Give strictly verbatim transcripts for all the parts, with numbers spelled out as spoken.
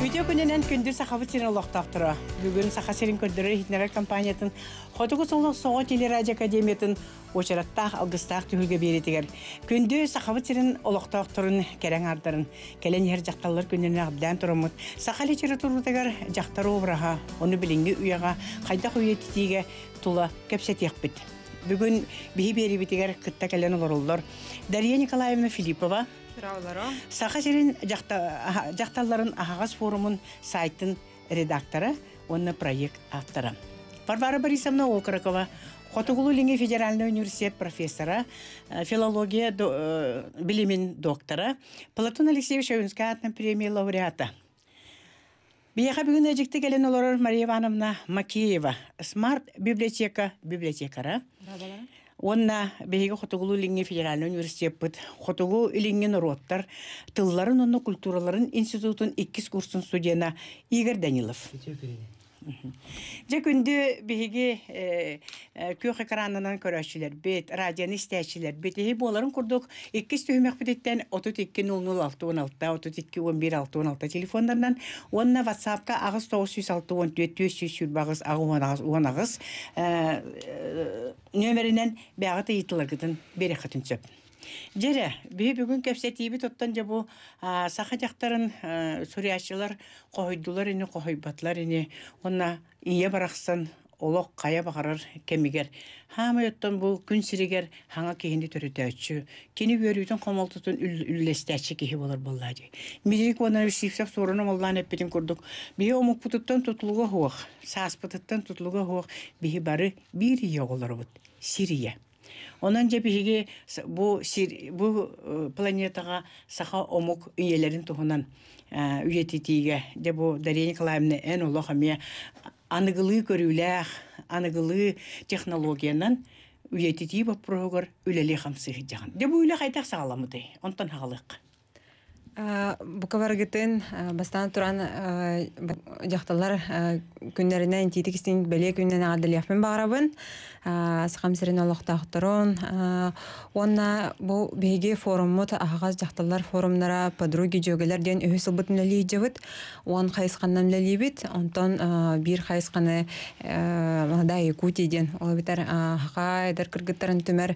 Видео күнінен күнді сақавы сирен олықтақтыра. Бүгін сақа сирен көрдірі хитнерер компаниятын Хотуғы соңлық соғы телерадио академиятын очараттақ, алғыстақ түхілге беретігер. Күнді сақавы сирен олықтақтырын кәрен ардарын. Кәлен ер жақталылар күнінен ағыдан тұрамыд. Сақа литературытығар жақтары обыраға, оны білінгі үйаға, қайдақ үйетітіге тұла көпсет еқпіт. Бүгін бігі бері бітігер қытта кәлен оларылдар. Дарья Николаевна Филиппова Сақа сирен жақталларын ағағас форумын сайттың редакторы, оны проект авторы. Варвара Борисовна Окорокова, Хотугулу Линги федеральный университет профессора, филология билимин доктора, Платон Алексеевич Шаунская премия лауреата. Бияха бүгін әжікті келен олар Мария Ивановна Макеева, смарт библиотека библиотекара. Онна беге Хотугулу Линги федеральный университет бит Хотугу Линген роттар тылларын онны культураларын институтын иккис курсын студияна Игорь Данилов. Же күнді беге көк экранынан көрәшілер бет, радионы істәшілер бет, ехе боларын күрдік иккис түймек бітеттен отыз екі нөл нөл алты он алты, отыз екі он бір алты он алты телефондарынан, онна ватсапқа ағыз тоғыз жүз алты он төрт төс жүз бағыз ағыз он ағыз нөмерінен бәғыты етіліргітін бері қытын сөп. Жере, бей бүгін көпсетейбі тоттан жабу сақа жақтарын сүрияшылар қойдулар ені, қойбатлар ені, онна ие барақсан олық қая бағарар кемігер. Хама өттен бұл күн сірігер хаңа кейінді түріті өтші. Кені өрійтін қомалтытын үллестәтші кейі болар болады. Медирик онна үшсіпсек сорыны молдан әппетін көрдік. Бей омық бұтыттан тұтылуға хоқ, сас бұтыттан тұтылуға хоқ, бей бары бір ие олар бұд, Сирия. Онан же биге бу бу планетага саха омук үйелерин туһунан үйетитиге де бу Дарья Николаевна эн улохаме аныгылы көрүләх, аныгылы технологиянан үйетити бу прогор үлеле хамсы жаган. Де бу үле кайтак сагаламыды. Онтан хагалык. Букаваргытын бастан туран жақталар күннәрінен титікістен бәле күннен ағадылияқпен бағарабын. Сақам сірен олықтақтырын. Онна бұл бейге форумыт ағағаз жақталар форумнара подруги жөгелер ден өй сылбытын әлі жевіт. Он қайысқаннан әлі бит. Онтан бір қайысқаны мағда Якутия ден. Ол бітер қайдар кіргіттарын түмер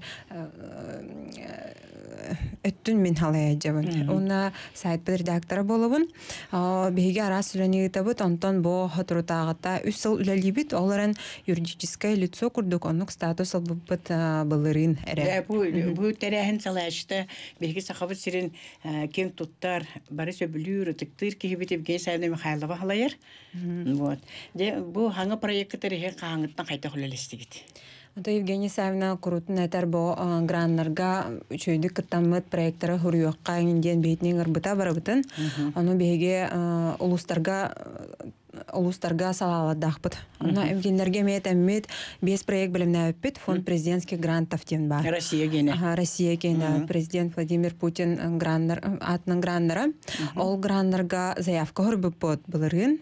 өттін мен халая жабын. Онна сайт бір редактора болуын. Беге арас үләне етабыт, онтан бұл хатырутағыта үс сыл үләлі бит, оларын юридическое лицо күрдік, онық статус албыпыт бұлырын әрі. Бұл тәрәхін салашты, беге сақабыт сирен кен тұттар, бары сөбілір, түктір кейбет евгей сайны Михайлова халайыр. Бұл хаңы проекттері қаңыттан қайта құлелесті кет. Это Евгения Савина Крутын әтер бұл граннарға үшөйді кіттамыт проекттары хүрюаққа еңден бейтінен ғырбыта барабытын. Оны беге ұлыстарға Улустарга салаладақпыт. Она евгенлерге мет әммет бес проект білімні өппет фонд президентских грантов тен бар. Россия гене. Россия гене. Президент Владимир Путин атының граннары. Ол граннарға заявка ғырбыппыт бұлырын.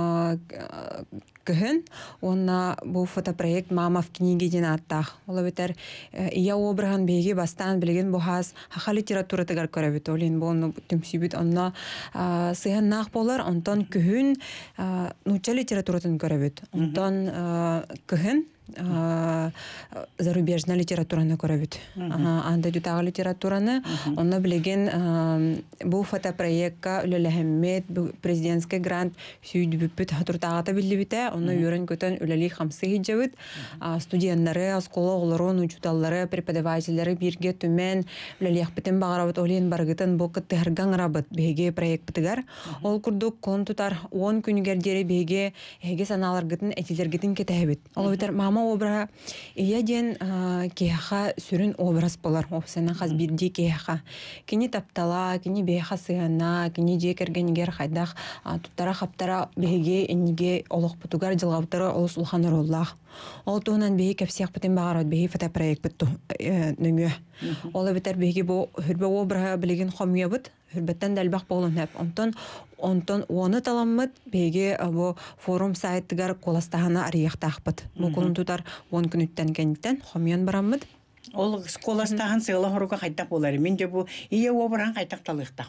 Күхін. Онна бұл фотопроект мама в книге ден аттақ. Ола бетер ия обырған бейге бастан білген бұхаз хақа литература тігар көрәбет. Олен бұл түмсібет. Онна сыған нақ болар. Онтан күхін нуча литературатын көрәбет. Онтан күхін зарубежная литератураны көрәбет. Анда дютағы литератураны. Онна білеген бұл фотопроектка үлеләхеммет, президентский грант сүйді бүппет хатуртағата білді біті. Онна үйрен көтен үлелі қамсы хиджавыт. Студиянлары, аскола оларын, учуталлары, преподавателері бірге түмен үлелі әқпетін бағарабыт. Олен барғытын бұл күттіғырған рабыт бейге проект бітігер. Ол күрдік кон тұтар он күнігердері бейге әге саналарғытын әтелергітін кетәбет. Ол өтер мама обра ия ден кеха сүрін образ болар. Опсана қаз бірде кеха. Кені таптала, кені бейха сығана, кені жекергенігер қайдақ тұттара қаптара бейге әнеге олық бұтығар жылғаптары олыс ұлғаныр оллақ. Ол туғынан бейге кәпсияқ бұтын бағарат бейге фотопроект бұтты нөмі. Олы бітер бейге бұл хүрбе обра білеген қомия бұт. Хүрбеттен дәлбақ болын әп. Онтан Онтон оны таламмыт беге бу форум сайттыгар коластахана арияқтақпыт. Бұл қолын тұтар он күн үттен кәнттен хомиян бараммыт. Ол коластахан сыйла хоруга қайтақ болар. Мен де бұл ие обыран қайтақ талықтақпын.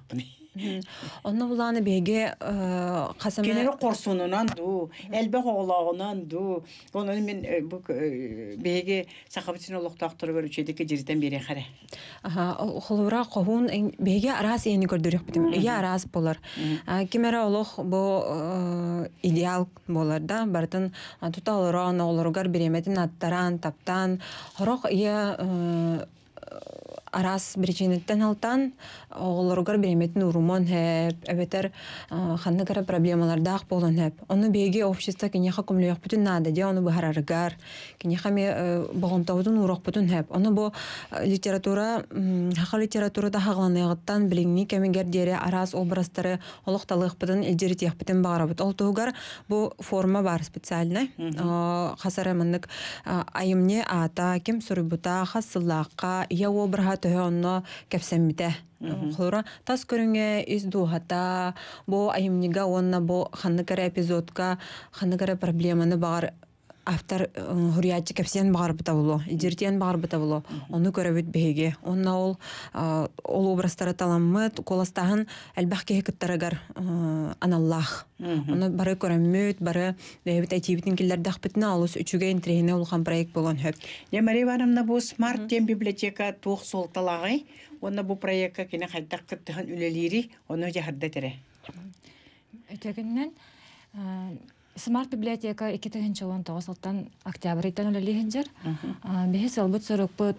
Онно буланы беге касама Кинери корсунунан ду, элбе огологунан ду. Онун мен бу беге сахабытын олуктактыр көрүчөдүкө жерден бери харе. Аха, холура кохун беге арас эни көрдүрүк битим. Я арас болар. Кимера олох бу идеал болар да, бартын туталыран олоргар биреметин аттаран, таптан, хорок я арас причинеттен алтан оголоргар биреметін урумон хэп, эбетер ханныгара проблемалардақ болон хэп. Оны беге общество кенеха көмлөйөк бүтін нада, де оны бахараргар, кенеха ме бағымтаудың уроқ бүтін хэп. Оны бу литература, хақа литературада хағланайғыттан біліңні кемегер дере арас образтары олықталық бүтін, элдеритех бүтін бағара бүт. Ол туғар бу форма бар специальный. Хасары мындық айымне ата, кем сүрібута, хасылаққа, я обраға төһө онно кепсеммите. Холора тас көрүнгө из дуhata бо айымнига онна бо ханныгара эпизодка ханныгара проблеманы бар автор хуриячы кепсен бар бутабыло, идертен бар бутабыло. Оны көрөбүт беге. Онна ол ол образтары таламмыт, коластаһын элбахке кыттарагар аналлах. Оны бары көрөммүт, бары бебит айтибитин киллердах битне алыс үчүгө интрехине улган проект болгон хөп. Я Мария Ивановна бу смарт тем библиотека тух солталагай. Онна бу проектка кине хайдак кыттыган үлелери, оны жахарда тере. Өтөгүннөн Смарт библиотека эки миң он тогуз жылдан октябрьтен үлелиген жер. Бехи салбыт сорокпут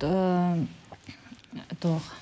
тох.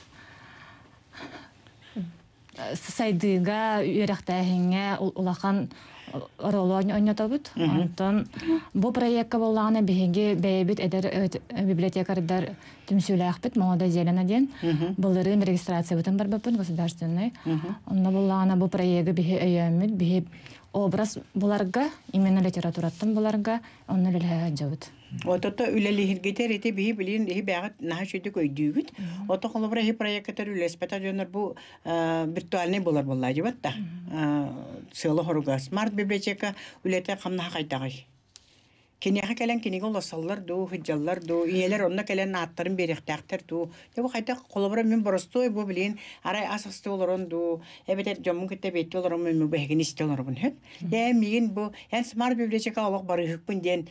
Сайдыга үйрәктәһиңә улахан ролоны ойнатабыт. Антон бу проектка булганы беге бәйбит эдер библиотекардар түмсүләхбит мода зелена ден. Булырын регистрация бутын бар бапын государственный. Онда булганы бу проектка беге әйәмит беге образ буларга именно литератураттан буларга онны леле жабыт. Отото үлелихиргетер эти бии билин ихи бягат наха шөйдүк өйдүүгүт. Ото холобра хи проекттер үлеспета жөнөр бу виртуальный болар болла жибатта. Сылы хоруга смарт библиотека үлете камна кайтагай. Кинеха келен кинеге олосаллар ду, хыджаллар ду, иелер онна келен аттарын беректактер ду. Бу кайта холобра мен боростой бу билин арай асасты олорон ду. Эбетер жомун кетте бетти олорон мен бегин исте олорун хеп. Я мигин бу эн смарт библиотека олох бары хыкпын ден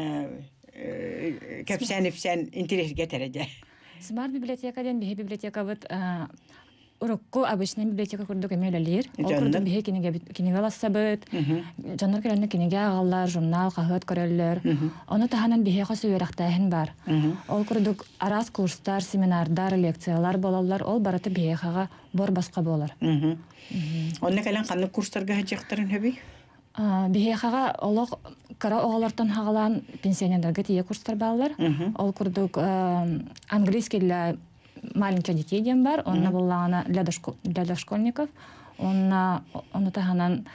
кепсен-епсен интересге тереде. Смарт библиотека ден бихи библиотека бит урокко обычный библиотека курдук эмелелер. Ол курдук бихи кинеге лассабыт. Жаннар келенне кинеге агаллар, журнал, кахыт көрөллөр. Оны таханан бихи касы үйрәктәһин бар. Ол курдук арас курстар, семинардар, лекциялар болалар. Ол бараты бихига бор баска болар. Онна келен каны курстарга хаҗактарын хөби? Бихига олог кара оголортон хагалан пенсионердарга тие курстар балалар. Ол курдук английский для маленьких детей дем бар, онна буллагана для для дошкольников. Онна оны таханан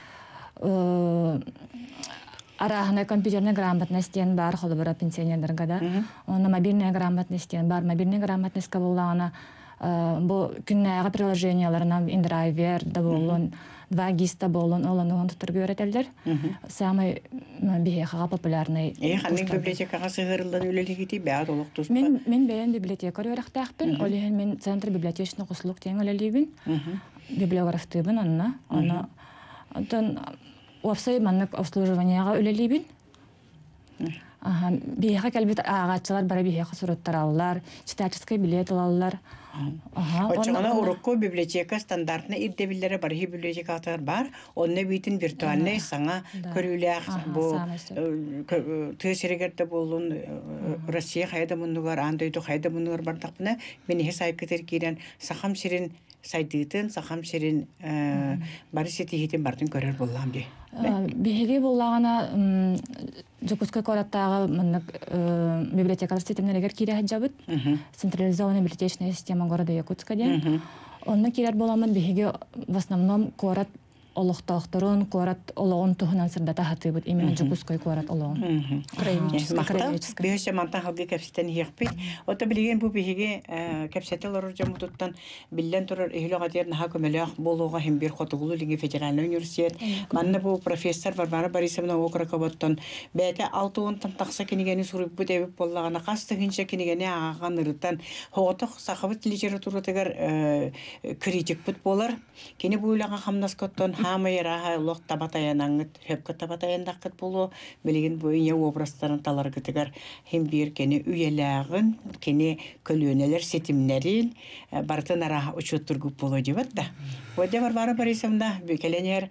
арахана компьютерная грамотность ден бар, холбара пенсионердарга да. Онна мобильная грамотность ден бар, мобильная грамотность буллагана бу күннәгә приложенияларына индрайвер да болон, два гиста болон, оланы он тутыр görәтәләр. Самый бихига популярный. Э, ханның библиотекага сыгырылдан үлелегити бәгат олық туспа. Мен мен бәйен библиотека өрәктәхпин, олеген мен центр библиотечный куслук тен үлелебин. Библиографтыбын анна, аны антон офсай маннык обслуживаниега үлелебин. Ага, бихига калбит агачылар бара бихига сураттар алалар, читательский билет алалар. Очоңана урокко библиотека стандартны ирдебиллери бар, хи библиотекалар бар. Онны битин виртуальный саңа көрүләк бу төсерегерде болун Россия хайда мундугар, андойду хайда мундугар бардакпына. Мен хе сайкытер кирен сахам сирин сайдытын, сахам сирин бары сетихитин бардын көрөр боллам ди. Бихиги боллагана Жокускай кораттагы мындык библиотекалар системаларга кире хаҗабыт. Централизованная библиотечная система города Якутска ден. Онны кирер боламын бихиги в основном корат олохтоохторун куарат олоон тухунан сырдата хатыбыт именно жукускай куарат олоон. Краеведческий. Бехеше мантан халгы кепситен хиякпит. Ота билеген бу биһиге кепсетел орор жамутуттан биллен турар эхлега дер наха көмөлөк болууга хем бир хотугулу лиги федеральный университет. Манна бу профессор Варвара Борисовна Окраковоттон бәте алтуунтан такса кинигени суруп бу дебип боллагана кастыгынча кинигени аган ырыттан хотох сахабыт литературатыгар критик бут болар. Кини буйлага хамнаскоттон хамайраха лох табатаянаңыт хепка табатаяндакыт болу билеген бу ия образтарын таларгытыгар хем бир кени үйелягын кени көлөнелер сетимнерин бартын ара учуттургуп болу дебат да. Воде Варвара Борисовна бекеленер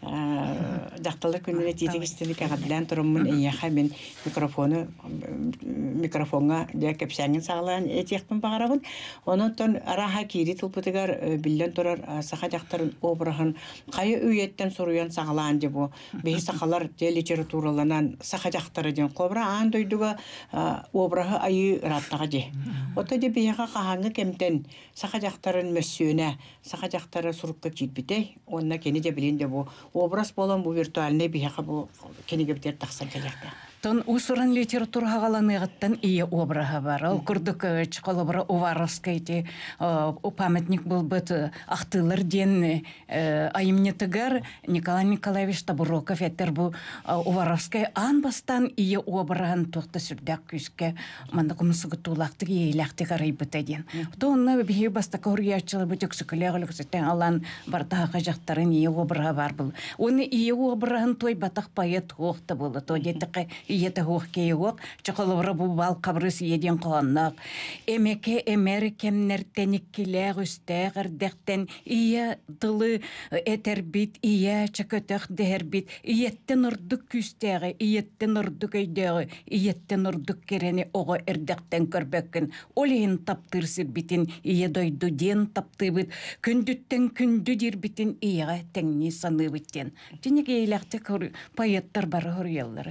дакталар күнүнө тетигистелик агадылан турумун ияха мен микрофону микрофонга де кепсаңын сагалан этиякпын багарабын. Онотон араха кири тылпытыгар биллен турар саха жактарын обраһын кайы үйеттен соруян сагалан дебу беги сахалар де литератураланан саха жактары ден кобра ан дойдуга обраһы айы раттага де. Ото де бияга кахаңы кемтен саха жактарын мөссүнө саха жактары сурукка китбитей онна кени де билин де бу образ болон бу виртуальный бияга бу кениге битер таксан келекте. Тон усуран литература хагаланыгыттан ие обраха бар. Ол Курдукович, колобра Уваровскайти, памятник был быт ахтылар ден айымнетыгар Николай Николаевич Табуроков этер бу Уваровскай анбастан ие обрахан тоқта сүрдәк күске манда кумсыгы тулақты иеләкті қарай бітеден. Тонна бихи баста корриячылы бітік сүкілеғілік сүттен алан бартаға жақтарын ие обраха бар бұл. Оны ие обрахан той батақ пайет хоқты болды. Той детіқі иеті хоқкей хоқ, чықылыбыры бұл бал қабырыс еден қоғаннақ. Эмеке эмер кемнертенік келеғ үстәғ әрдәқтен ие дылы әтербит, ие чықытық дәрбит, иеттен ұрдық күстәғі, иеттен ұрдық өйдәғі, иеттен ұрдық керені оғы әрдәқтен көрбәкін. Олейін таптырсыр бітін, ие дойду ден тапты біт, күндіттен күнді дер бітін, иеға тәңні саны біттен. Денеге ейләқті пайеттар бары ғырыялары.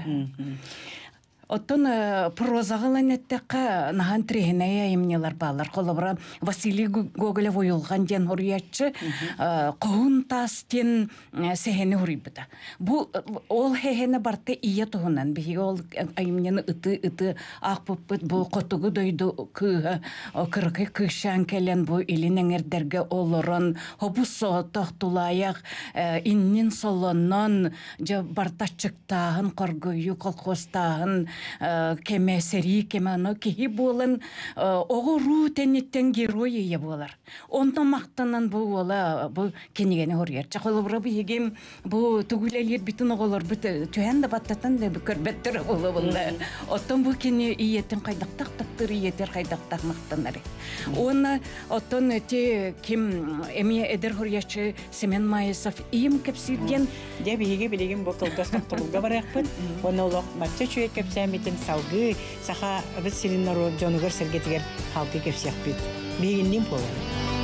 Оттон прозағылан әттіққа наған трехінәйі емнелер балар. Қолыбыра Василий Гоголев ойылған ден ұриятшы қоғын тастен сәхені ұрибіді. Ол хәхені барты ие тұғынан. Бігі ол емнені ұты-ұты ақпыппыд бұл қотығы дойды кырқы күшан кәлен бұл илін әңердерге олырын. Хобу соғытық тұлайық иннен солынан бартачықтағын, қоргойы, қолқостағын кеме сери кемано кихи болын оғы ру тенеттен геройы ие болар. Онда мақтанан бұл ола бұл кенегені хорьер. Чақылыбыра бігем бұл түгілелер бітін оғылар біті түйен да баттатан да көрбеттір олы болды. Оттан бұл кене иеттен қайдақтақ таптыр иеттер қайдақтақ мақтанары. Оны оттан өте кем әме әдір хорьерші Семен Майысов ием кепсирген. Де бігеге білеген бұл қылғастық тұлға бар әқпін. Оны олық матча чүйе кепсәметін салғы саха біз сирин народ жонығыр сәргетігер халқы кепсияқ бет. Бігіннен болар.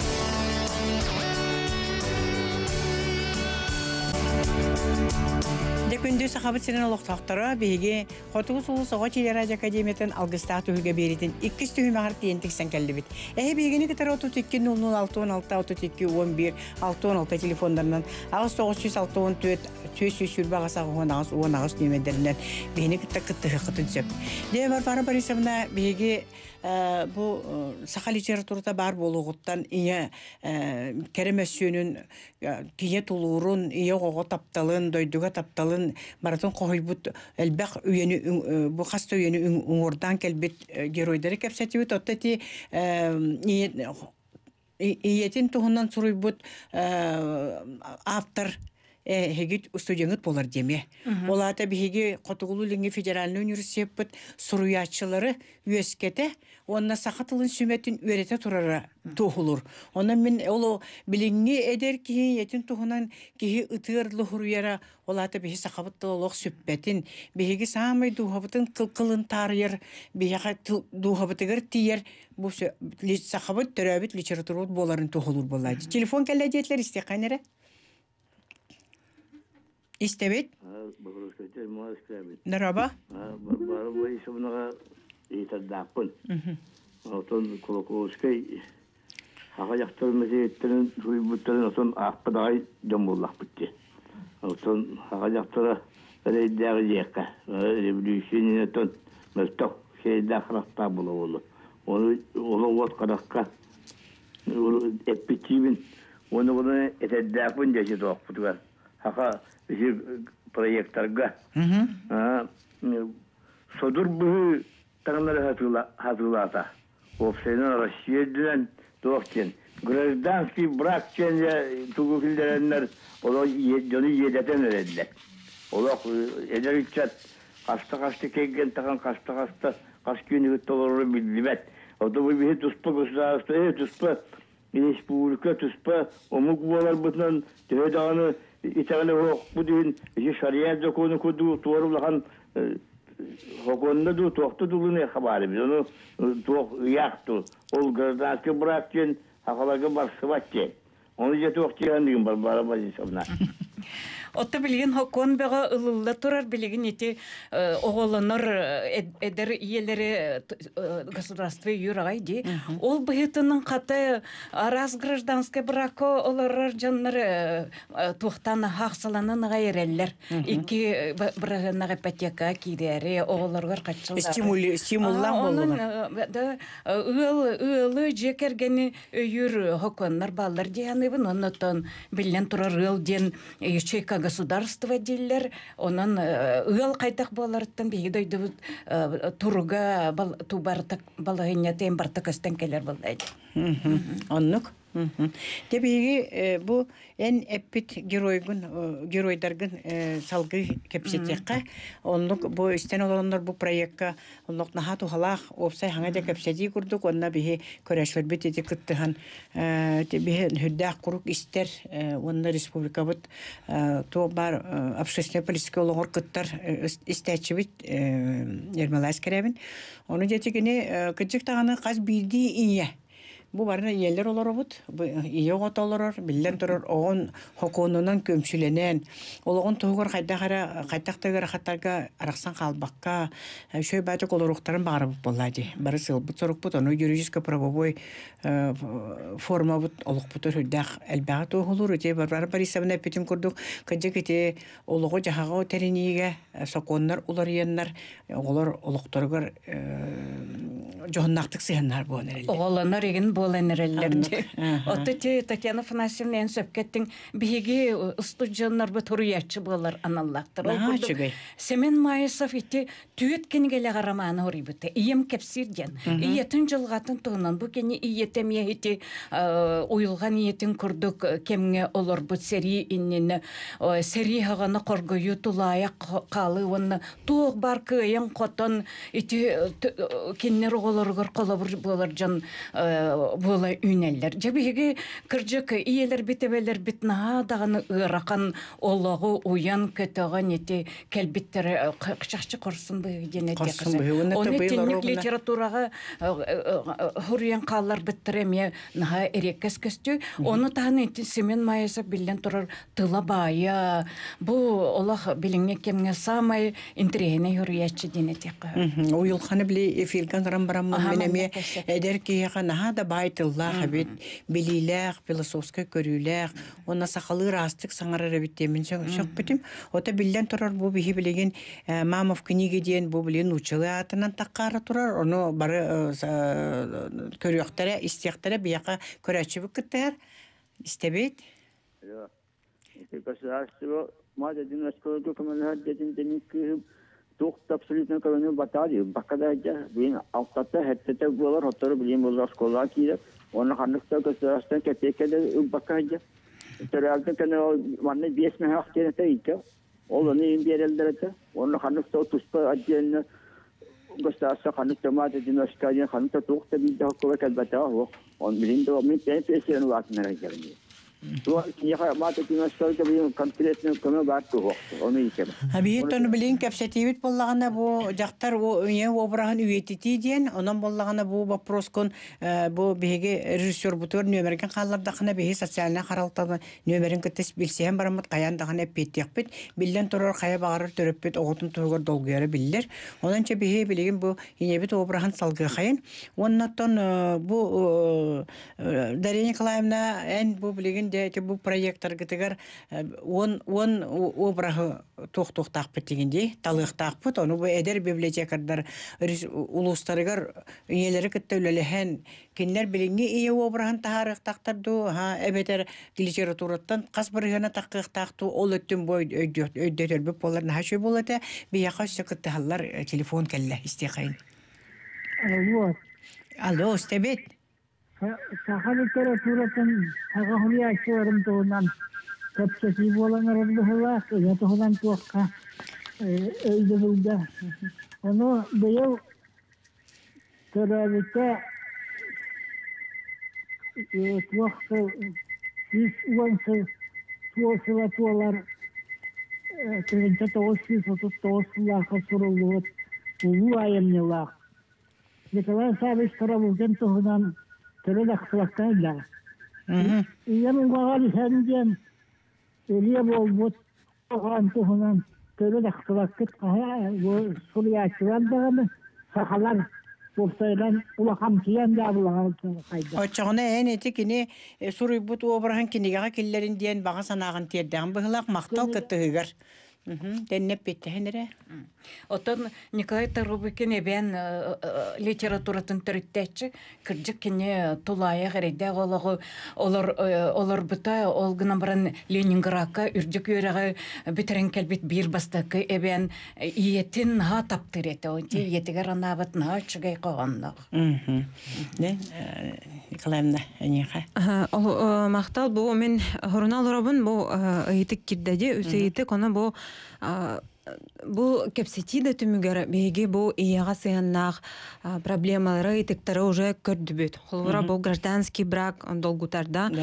Күнді сақабыт сирин олықтақтары бейге Хотуғы Сұлу Соға телерадио академиятын алғыстағы түйіге беретін иккіс түйі мағар тиентіксен кәлді бет. Әйе бейгені кітар отыз екі нөл нөл алты он алты отыз екі он бір алты он алты телефондарынан ағыз тоғыз жүз алты он төрт төс жүз сүрбі ағасағы он ағыз он ағыз нөмендерінен бейіне кітті қыттығы қытын сөп. Де Варвара Борисовна бейге бұл сақа литературада бар болуғыттан ие кәрімәсүйінің кие тулурун, ие оғы тапталын, дойдуға тапталын, баратын қойбут әлбәқ үйені, бұл қаста үйені ұңырдан кәлбет геройдары кәпсәті өт, отты ти иетін тұғынан сұройбут автор хегит студент болар деме. Олата биһиги Котугулу Линги федеральный университет суруячылары үескете, онна сахатылын сүметін үйрете турара тухулур. Онна мен оло билинги эдер ки етин тухунан ки ытырлы хуруяра олата биһи сахабыттылық сүппетін, биһиги самай духабытын кылкылын тарыер, биһига духабытыгыр тиер, бу сахабыт төрөбит литературут боларын тухулур болайды. Телефон кәлләдетлер истеқайнары? İstebet? Merhaba. Bana bu işimle itirdapın. Ondan kolokoskay haga yaktırması ettirin suyu butların son akpadayı jambollah bitti. Отон хагажактара рейдәге җеккә. Революция тон мөлтөк şeydə xıraqta bulundu. Onu onu vat qadaqqa эппетивин onu bunu etedəfin deşi toxputular. Haqa bir proyektlarga. Ha sodur bu tanımları hatırla hatırlata. Ofisinin Rusya'dan doğuşken гражданский брак çence tugufilderenler onu yedi yedeten öğrendiler. Ola ederikçat kaçta kaçta kegen takan kaçta kaçta kaç günü toluru bildimet. O da bu bir tuspı gusarstı, tuspı Respublika tuspı omuk bolar bundan tevdağını itağını hok bu din bir şariat zakonu kudu tuvarulahan hokonda du tohtu dulunu habari biz onu toh yaktı. Ol gırdaski bırakken hakalarga bar sıvatçı. Onu jeti okçıyan digin bar barabacı sabna. Ота билген хокон бага ылылла турар билген эти оголонор эдер иелери государство юрагай ди. Ол быһытының каты араз гражданский брако олар жаннар тухтан хаксаланын гайреллер. Ики бирнага ипотека кидери оголоргор качылар. Стимули стимуллан болдулар. Да ыл ылы жекергени юр хоконнар баллар дияныбын оннотон билен турар ыл ден ячейка государство диллер, онан ыл кайтак боларыттан бейдойду туруга тубартак балагыня тем бартак стенкелер болдайды. Аннык. Тебеги бу эн эппит геройгун геройдаргын салгы кепсетекка онлук бу истен олоннор бу проектка онлук нахату халах опсай хаңа да кепсети курдук онна бихи көрөшөр битети кыттыхан тебе хүддак курук истер онна республика бут то бар общественный политика олоңор кыттар истечибит ермалас керебин onu жетигини кыжыктаганы каз бирди ие. Bu barına yerler olarak bu iyi otalar billen durur oğun hokunundan kömsülenen oğun tuğur kaydakara kaydaktagar hatarga araksan kalbakka şöyle bazı kolorukların bağırıp bolladı. Barısı bu soruk bu onu юридическое правовой forma bu oluk bu tür hüddak elbette toğulur diye barbar barisabına petim kurduk kıcık ete oluğu jahağı teriniye sokonlar ular yenler oğullar oluktargar johannaktık sihanlar bu önerili. Oğlanlar egin bolanırlardı. Otuti Tatyana Fanasiyevna en söpketin bihigi ıstucanlar bu turuyatçı bolar anallaktır. Semen Mayısaf iti tüyetken gele garamanı horibüte. İyem kepsirgen. İyetin jılgatın tuğunan bu keni iyetemye iti uyulgan iyetin kurduk kemge olur bu seri innini seri hağını korguyu tulaya kalı onu tuğ barkı en koton iti kenler oğulurgur kolabur bolar can bola üneller. Jabihigi kırcık iyeler bitebeler bitnaha dağını ırakan Allah'ı uyan kötüğün eti kelbitleri kışakçı korsun bu geneti kızı. Onu etkinlik literaturaga hurriyen kallar bittiremeye naha erekes köstü. Onu tahını eti Semen Mayıs'a bilen turar tıla baya. Bu Allah bilinge kemge samay intrihine hurriyetçi geneti kızı. O yılkanı bile filkan karam baram meneme eder ki yakan naha da baytıllah habit bililer filosofska körüler ona sakalı rastık sanara bittemin çok bitim. O da bilen turar bu bihi bilegen Mamov kniga diyen bu bilen uçalı atından takkara turar onu barı körüyaktara istiyaktara bir yaka köreçi bıkıtlar istebet. Ya. Государство мать один раз колко командир dedin demin ki çok absolutно kavunu batıyor. Bakada bin altta hette bolar otur bilim bolar skola ki onun hanıkta gostarastan kepekede bakaya. Teralda kana manne beş meh hakene teyke. Onu imbiyerelerde onun hanıkta tuspa ajjen gostarasa hanıkta mate dinaskaya hanıkta çok da bir daha kola batıyor. On bilindo min tepesini vatmaya geldi. То я мата киностойка бин конкретно көмө бартуу onu икем. Habiyet onu bilin kapsatibit bollagana bu jaktar o ye obrahan üyetiti diyen ondan bollagana bu vaproskon bu bege rejissör butor nömergen kallarda kana behi sosyalna karaltaba nömerin ketes bilsem baramat kayanda kana petiyakpet billen toror kaya bağırır töröpet oğutun toğur dolguyarı biller. Ondança behi biligin bu yinebit obrahan salgı kayın. Ondan bu Darya Nikolaevna en bu biligin де эти бу проекттар гытыгар он он обрахы тух-тухтакпыт дегенде талыктакпыт оны бу эдер библиотекардар улустарыгар иелери кыттөлөлөһөн кинлер билинги ие обрахан тахарыктактарду ха эбетер литератураттан кас биргена такыктакту ол өттүн бой өйдөтөлбүп болар нахшы болата бияка секретарлар телефон келле истекайын. Вот. Алло, стебет. Саха литературатын тагахуя чорым тоонан капчати боланар быхла я тоонан туакка өйдө булда. Оно быйыл төрәбитә туакка сис уансы туосыла туалар тридцать восемь соток тоосыла хасурулуот улу айымнылак. Николай Савич Таравулген тоонан Terus akhlaknya lah. Ia mengalami sendirian. Dia buat orang tuhan. Terus akhlaknya kaya Surya Chiranda sahalan. Bukan ulah kamcian dah ulah kaya. Ocağına en etik ini Surya but obrahan kiniga killerin diyen bağa sanağın tiyedden bıhlak maktal kıtıhıgar. Деннеп бетте хенере. Отон Николай Тарубыкин эбен литературатын төрүттәчү кыржык кине тулая гәрәдә голагы олар олар бута ол гына баран Ленинградка үрҗүк йөрәгә битерен келбит бир бастакы эбен иетин ха таптырете о иетигә ранабат на чыгай калганлык. Не Николаевна әниха. Ол мактал бу мен хорунал робун бу ыйтык кирдәде үсәйте кона бу Бу кепсетиде түмүгөр беги бу ияга сыяннак проблемалары итектары уже көрдүбүт. Холбора бу гражданский брак долгутарда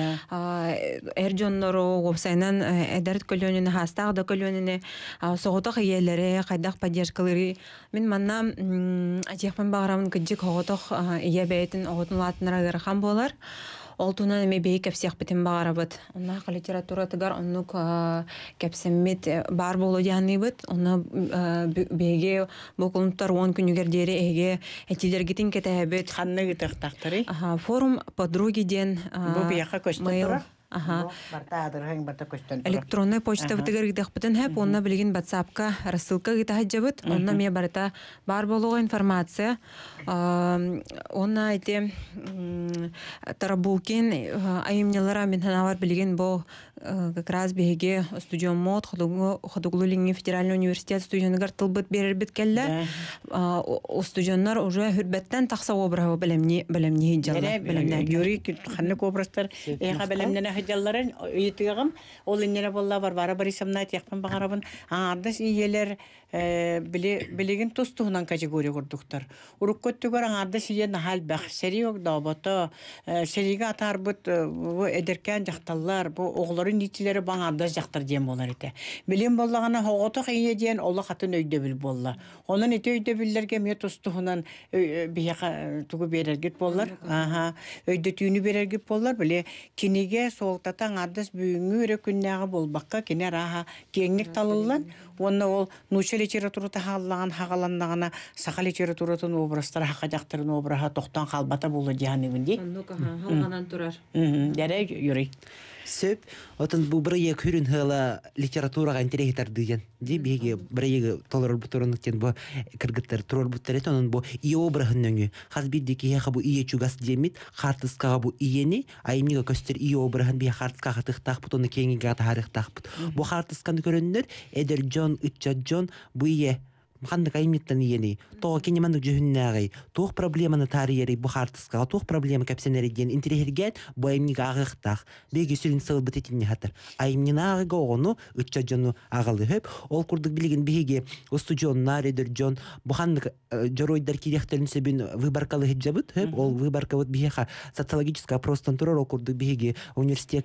эржоннору гопсайнан эдерт көлөнүнө хастак да көлөнүнө соготок иелери кайдак поддержкалары мен манна ажекпен багарамын кыжык оготок ия бейтин оготулатынара гырхан болар. Олтуна неме бей кепсех битен багарабыт. Онна литература тыгар оннук кепсеммит бар болу дианыбыт. Онна беге бокулунтар он күнүгер дери эге этилер гитин кетебит. Ханны гытыктактары. Форум подруги ден. Бу бияка көстөр. Ага. Бартадыр хаң барта көстөн. Электронный почта битегер гидахпытын хеп, онна билген WhatsApp-ка рассылка гитахаджабыт. Онна ме барта бар болуга информация. Онна айте Тарабулкин айымнялара мен ханавар билген бо как раз беге студион мод Ходуглулинги федеральный университет студионыгар тылбыт берербит келле. О студионнар уже хүрбеттен такса обрага белемни белемни хиджалар. Белемни юрий ханны образдар эга белемнене хиджалларын ыйтыгам ол иннере болла бар бара барисамна тякпан багарабын аңардас иелер биле билеген тостугунан категория курдуктар. Уруккөттүгөр аңардас иен хал бах сериок дабата серига атарбыт бу эдеркен жакталлар бу оглор нитилери баңарда жактар дем болар эте. Билем боллагана хоготок ие ден олла хатын өйдө бил болла. Онун эте өйдө биллерге ме тостугунан бияка тугу берергит боллар. Аха, өйдө түйүнү берергит боллар. Биле киниге соолтатан ардас бүгүнгү өрө күннәгы болбакка кине раха кеңник талыллан. Онна ол нуча литературата халлаган хагаланнагана саха литературатын образдар хакажактырын обраха токтон калбата болу дианыбынди. Оннук халганан турар. Дәрә юрий. Сөп, отын бу бирге хүрүн хыла литературага интерес дыган. Ди биге бирге толор бутурунуктен бу кыргыттар турор буттар онун бу и обрахынныңы. Хазбиддики яха бу ие чугас демит, хартыска бу иени, айымнига көстөр ие обрахын би хартыска хатыктак бут, оны кеңиге тарыктак бут. Бу хартысканы көрөндөр эдер жон, үтча жон бу ие Мхандык айымниттан иени, то кенемандык жүхүннагы, тох проблеманы тарыйери бу хартыска, тох проблема капсенери ден интерехерген бу айымнига агыктак. Беги сүрүн сылбыт этинне хатыр. Айымнина агыга ону үтча жону агалы хөп, ол курдук билген биге устужон наредер жон бу хандык жоройдар кирехтерин себин выборкалы хиджабыт хөп, ол выборка вот биха социологическая простан турор курдук биге университет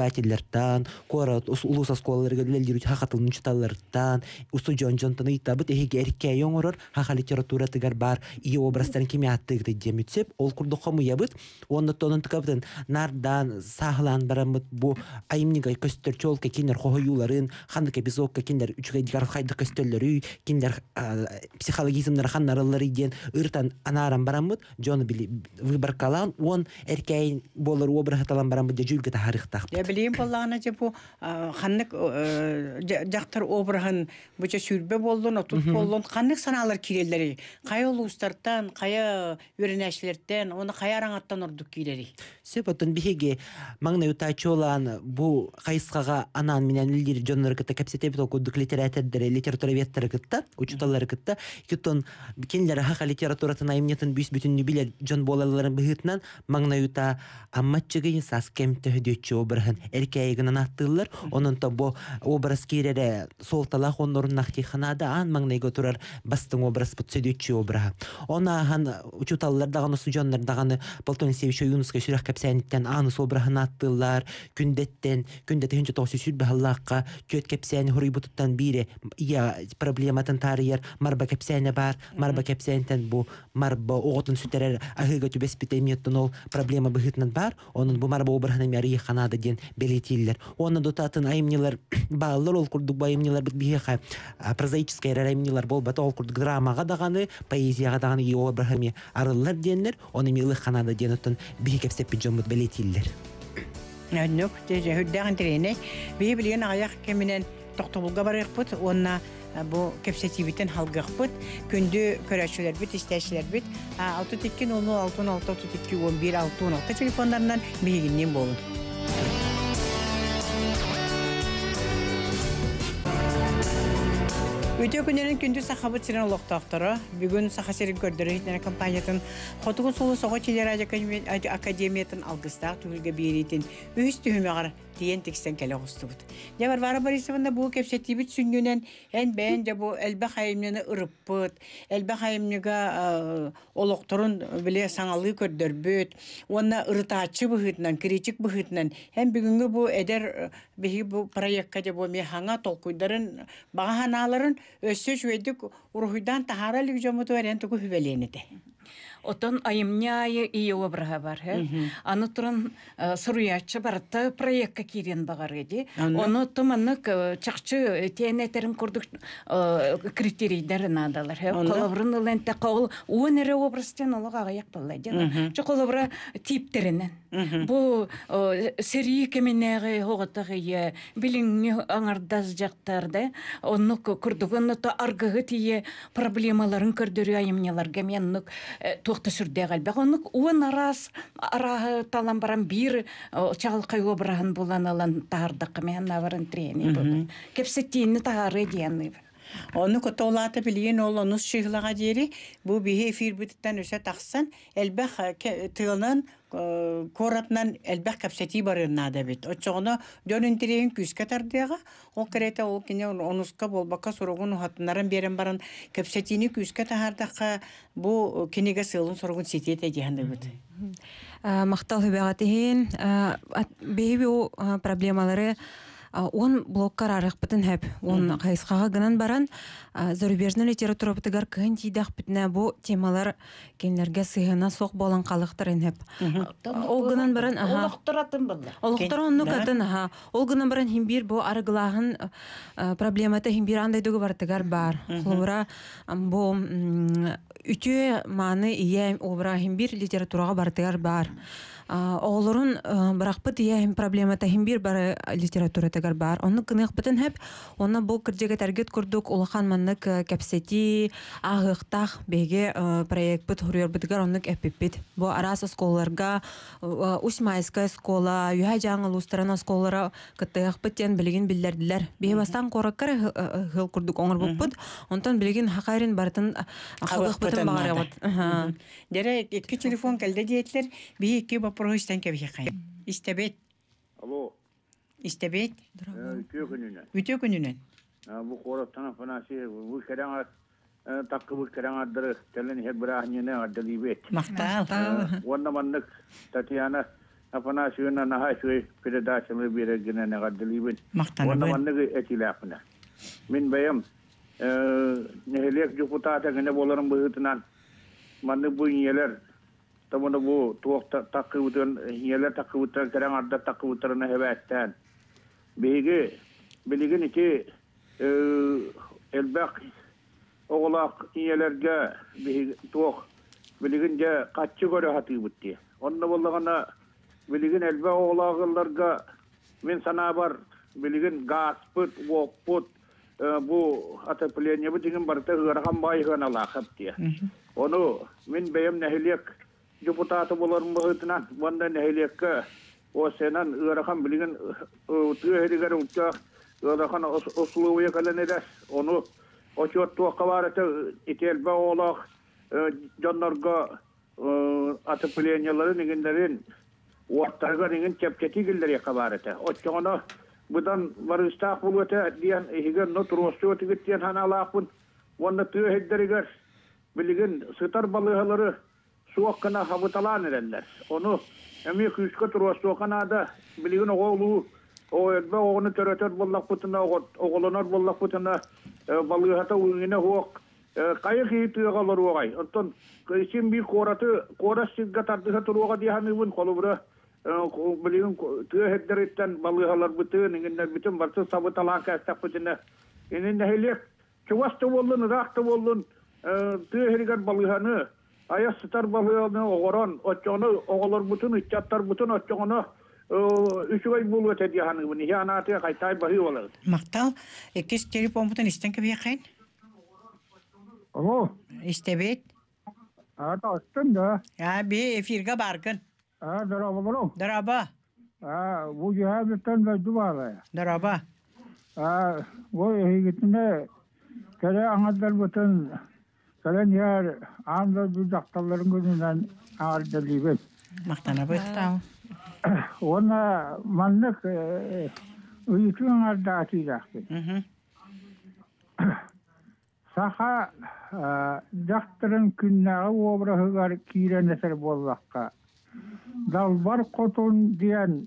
преподавательлерден, кора улус школаларга лелдирүүчү хакатылын чуталардан, устужон жонтан ыйтабыт биһиге эркке yoңорор хаха литература тыгар бар и образтарын кими аттыгы демитсеп ол курдукка муябыт онда тонун тыкабытын нардан сахлан барамыт бу айымнига көстөр чолка кинер хохоюларын хандык эпизодка кинер үчүгө дигар хайды көстөрлөрү кинер психологизмдер ханнарылары ден ыртан анаран барамыт жону били выбор калан он эркей болор обрахаталан барамыт де жүлгө тарихтак я билем боллагана же бу ханнык жактар обрахан буча сүрбе болдун отут болдун ханнык саналар кирелleri кай улустардан кая өренешлерден оны кай араңаттан ордук кирери сөпөтөн биһиге маңна утачолан бу кайыскага анан менен илдир жоннор кытта кепсетеп окудук литературдер литература веттер кытта учуталар кытта кютон кинлер хака литературатын айымнетін бүс бүтүннү билер жон болаларын быһытынан маңна ута амматчыгы сас кемте хөдөчү обрахын эркейгинен аттылар онун то бу образ кирере солтала хоннорун нахтиханада ан маңнайга турар бастың образ бут сөдөчү обраха она хан учуталар даганы сужоннар даганы полтон севичо юнуска шурах кепсәниттен аны собрахын аттылар күндеттен күндете хөнчө тосы сүрбе халлакка көт кепсәни хорыйбуттан бире я проблематын тарыяр марба кепсәне бар марба кепсәнтен бу марба оготун сүтерер ахыга түбес битемиеттен ол проблема быһытнан бар онун бу марба обрахына мәри ханада ден белетиллер оны дотатын айымнилар баалар ол курдук байымнилар бит биха прозаическая раймнилар болбата ол курдук драмага даганы поэзияга даганы и обрахами арылар деннер оны милы ханада денотун бихи кепсеп жомут белетиллер нөк теже хөддәгән трене бие билген аяк кеминен тохтобулга барыппыт онна бу кепсетибитен халгыппыт көндө көрәчләр бит истәчләр бит алты iki ноль ноль алты алты iki он bir алты он алты телефоннарынан билгеннән болун Өтө күннен күндү сахабыт сирен олоқтақтары, бүгін саха серин көрдірі хитнері компаниятын Хотугун солы соға телерадио академиятын алғыстақ түгілге беретін өз түйімеғар тиен текстен келе қостығыд. Дебар Вара Борисовна бұл кепсетибіт сүнгінен ән бәйін де бұл әлбә қайымнені ұрыппыт, әлбә қайымнеға олоқтырын біле саңалы көрдірбіт, онына ұрытачы бұхытынан, критик бұхытынан, ән бүгінгі бұл әдер бейі бұл проектқа де бұл мехаңа толқуйдарын, бағаналарын өссө жүйедік ұрғыдан тахаралық жомыты варианты күхібеленеді. Отон айымняйы ие обраға бар. Аны тұрын сұруячы барытта проектка кирен бағар еді. Оны тұманық чақчы тенетерін көрдік критерийдерін адалар. Қолабырын ұлэнті қол уын әрі обрастен олыға аяқ болады. Чы қолабыра типтерінен. Бұл сәрі кеменеғі оғытығы біліңі аңардаз жақтарды. Оны көрдігін арғығы тие проблемаларын көрдірі айымнеларға меннік тоқты сүрде қалбақ. Оны уын арас, арағы талан баран бір чағылқай обырағын болан алан тағырдықы мен наварын трени болды. Кепсеттейіні тағары дейіні бар. Оны көті олаты білген ол оныз шығылаға дері, бұл бейе эфир бұтыттан өсе тақсан, әлбәқ тығылын коратынан әлбәқ кәпсети барырына да бет. Отчоғына дөнін тірейін күске тардыға, ол кәрәті ол кене онызға болбаққа сұрығын ұхатынларын берін барын кәпсетini күске тағардаққа бұл кенеге сылын сұрығын сететі дейінді бұд. Мақтал хүбәғатығын, бейбі проблемалары он блоккар арық бітін әп, он қайысқаға гынан баран, зарубежный литература бітігар күйін дейдақ бітіне бұл темалар кенлерге сыйына соқ болан қалықтырын әп. Ол гынан баран... Олықтыратын бұлдар. Олықтыр онны қатын, ол гынан баран химбир бұл арғылағын проблематы химбир андайдығы бартығар бар. Құлыра бұл үтіе маны ие обра химбир литератураға бартығар бар. Оғылырын бірақпыт ие проблемата химбир бары литература тагар бар. Оны кынық бітін әп, оны бұл кірдегі тәргет күрдік олақан маннық кәпсети, ағықтақ беге проект біт хұрыйыр бітігер оннық әпіп біт. Бұл арас сколларға, Усмайская скола, үйә жаңыл ұстаран сколлара кіттіғық біттен білген білдерділер. Бейі бастан қораққар ғыл күрдік оңыр бұл бұд, онтан білген хақайрын бартын қылық бітін бағар ағыд. Дәрі, екі телефон кәлді дейтлер, бейі екі бапырғыстан кәбе қайын. Истебет. Алло. Истебет. Үтө күнүнөн. Үтө күнүнөн. Бу короттан фанасы бу кераңа таккы бу кераңадыр телен хет бирахнене адалибет. Мактал. Онна маннык Татьяна афанасыйна нахашwy передачаны бирегене адалибет. Мактал. Онна маннык этилапна. Мен баям нехелек депутата гene боларын быһытынан манны бу иелер таманы бу туок такыбытын иелер такыбытын керен арда такыбытын хебәттән беге билеген ики элбак оглак иелерге беге туок билегенде катчы көрө хатыбытты онны боллагана билеген элбак оглагыларга мен сана бар билеген гаспыт воппут bu atapılenya bu dingen barta hırağam bayıgan alaqap diye. Onu min beyem nehliyek deputatı bolarım bağıtınan banda nehliyek o senan hırağam bilgen tüye hedigar uçak hırağan osluya kalan eder. Onu o çot tuğa kavarata itelbe oğlak canlarga atapılyenyaları negenlerin Uattarganingen çepçeti gilleri kavarata. O çoğuna budan varıstak bulwata diyan higan no trosto tigetian hanalapun wonna tüye hedderiger bilgen sıtar balıhaları suakana habutalan ederler. Onu emi küçük trosto kanada bilgen oğlu o etbe onu töreter bollak putuna oğlunar bollak putuna balıhata uyine hoq kayık itu kalır oğay. Ondan kayıçın bir koratı koras siggatardıha turuğa diyanıbın kolubra bilin tüye hedderitten balıhalar bütün inginler bütün varsa sabıtalan kastak bütüne inin nehilik çuvasta olun rakta olun tüye hedigar balıhanı ayas sıtar balıhanı oğuran oçonu oğular bütün içattar bütün oçonu üçü ay bulvet ediyanı bunu hiyanatı kaytay bahi olur. Maktal ekis telefon butun isten ki yakın. Alo. İstebet. Ata astın da. Ya bir efirga barkın. Ha daraba balo. Daraba. Ha bu cihabetten de duvara. Daraba. Ha bu higitine kere anadal bütün kere yer anda bu daktarların gözünden ağırda libet. Maktana bıt. Tamam. Ona manlık uyutun arda atilaktı. Hı hı. Saha daktarın künnağı obrahıgar kiren eser bollakka. Dalbar kotun diyen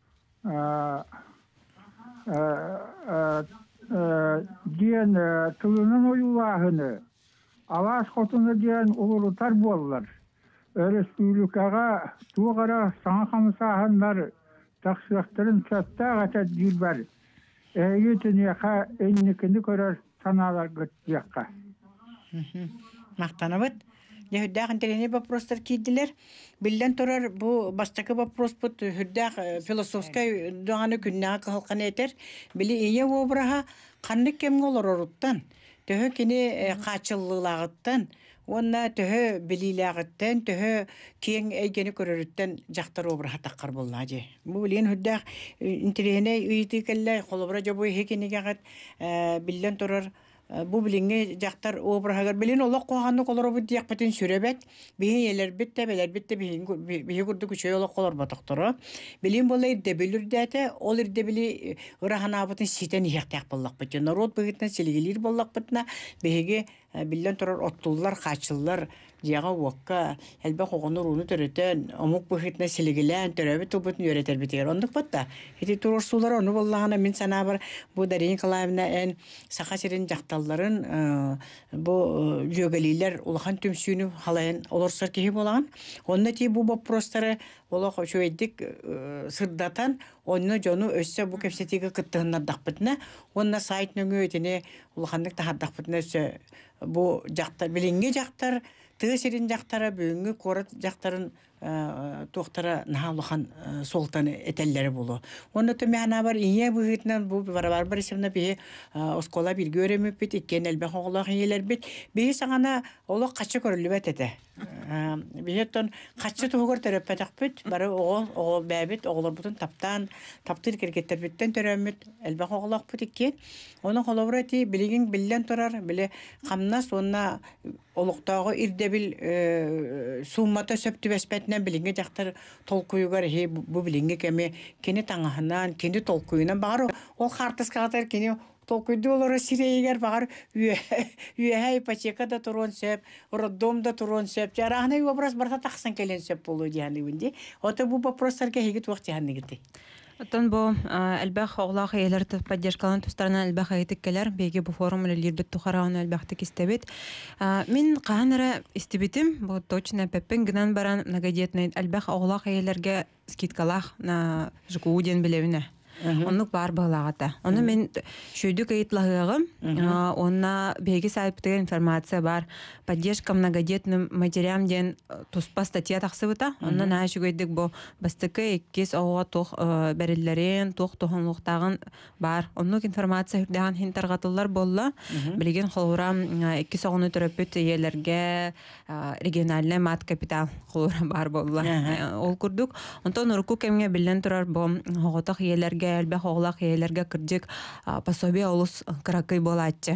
diyen tılının oyulahını Alas kotunu diyen ulurutar bollar. Respublikaga tuğara sana kamsahanlar taksiyakların çatta gata dilber. Eğitin yaka ennikini körer sanalar gıtıyaka. Maktana bıt. Hüddağ internet вопростар кийдилер. Билден турар бу баштакы вопрос бут hüddağ философскай доганы күннәгә калкан этер. Били ие обраха канны кемге олор оруттан. Төһө кини качыллылагыттан, онна төһө билилягыттан, төһө кең әйгәне көрөрүттан жактар обраха таккар боллажы. Бу билен hüddağ интернет үйтикелләй колобра жабой хекенегә билден турар bu bilinge jaktar obrahagar bilin olaq qoğanı kolor bu diyak bütün sürebet bihi yeler bitte beler bitte bihi bihi gurdu küçüğü olaq kolor bataqtara bilin bolay debilir dete olur debili rahana bütün siten yaqtaq bollaq bütün narod bugitne silgilir bollaq bitna bihige billen torar ottullar qaçıllar Diyaga wakka elbe qoğunu runu töreten amuk bugitne silgilen törebe tubutun yöreter bitiger onluk batta heti turur sular onu bollağına min sana bar bu darin kalayımna en saqasirin jaktalların bu jogaliler ulağan tümsüünü halayan olorsar kehi bolan onna ti bu boprostara olaq şöydik sırdatan onu jonu össe bu kepsetigi kıttığından daqbıtna onna sayt nöngü etine ulağanlık da haddaqbıtna össe bu jaktar bilinge jaktar Tığışırın jaktara böğüngü korat jaktarın tohtara nahalıqan soltan etelleri bulu. Onda tüm yana var iye bu hitnen bu barabar bir isimde bir oskola bir göremip bit ikken elbek oğlaq iyeler bit. Bir sağana oğlaq kaçı körülü bet ete. Bir hitton kaçı tuğur teröpetak bit. Bari oğul, oğul bebit, oğullar butun taptan, taptır kerketler bitten törömüt. Elbek oğlaq bit ikken. Onu kolaborati biligin billen torar. Bile kamnas onna oluqtağı irdebil summata söptü bespetnen bilinge jaktar tolkuyugar he bu bilinge kemi keni tangahından keni tolkuyundan bağır o kartas kadar keni tolkuydu olara sireyiger bağır üye hay paçekada turun sep roddomda turun sep jarahne obraz barta taksan kelen sep bolu diyani bindi o da bu prostar ke higit vakti hanni gitti Оттон бу элбэх оглах эйлер поддержкалан тустарынан элбэх айтыккелер беги бу форум лирбит тухарааны элбэхти кистебит. Мен каанара истибитим бу точно пеппен гынан баран многодетный элбэх оглах эйлерге скидкалах на жкууден билебине. Оннук бар баглагата. Оны мен шүйдүк айытлагыгым, онна беги сайыптыгы информация бар. Поддержка многодетным матерям ден туспа статья тахсыбыта. Онна на шүгөйдік бу бастыкы эккес оға тоқ бәріллерен, тоқ тоғынлықтағын бар. Оннук информация хүрдеген хинтарғатылар болла. Білген қолурам эккес оғыны төрөппөт елерге региональный мат капитал қолура бар болла. Ол күрдік. Онтон ұрку кемге білен тұрар бу оғытық елерге әлбәқ оғлақ елерге кірдік пособие олыс қырақый болатчы.